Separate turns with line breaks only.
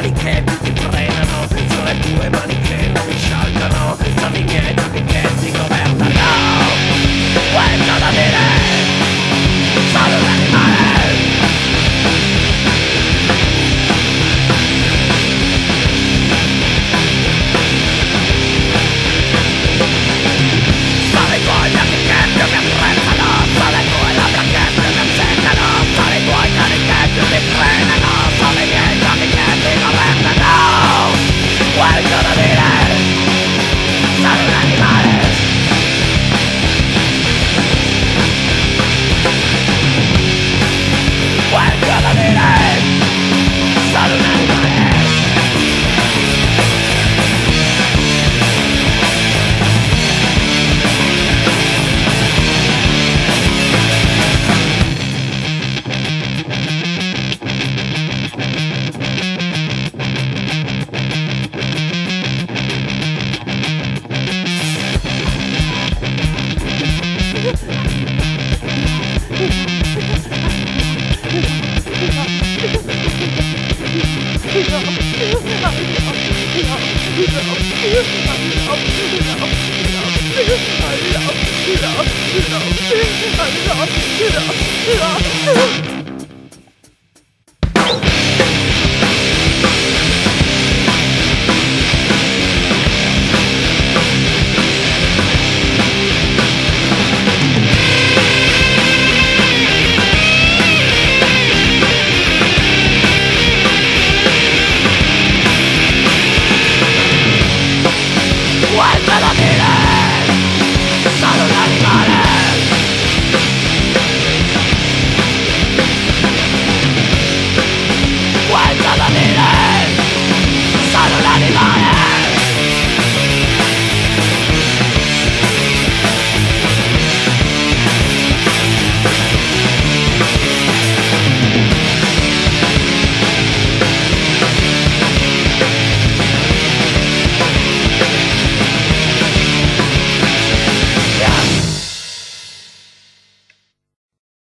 mani che ti frenano, sono le tue mani che non mi sciolgono, sono i miei giochi che ti governano. Quello da dire, sono un animale. Sono i tuoi occhi che più mi apprezzano, sono le tue labbra che più mi accecano, sono i tuoi cani che più mi frenano, sono i miei giochi che ti governano. Quello da dire, sono un animale. Quello da dire, sono un animale. I love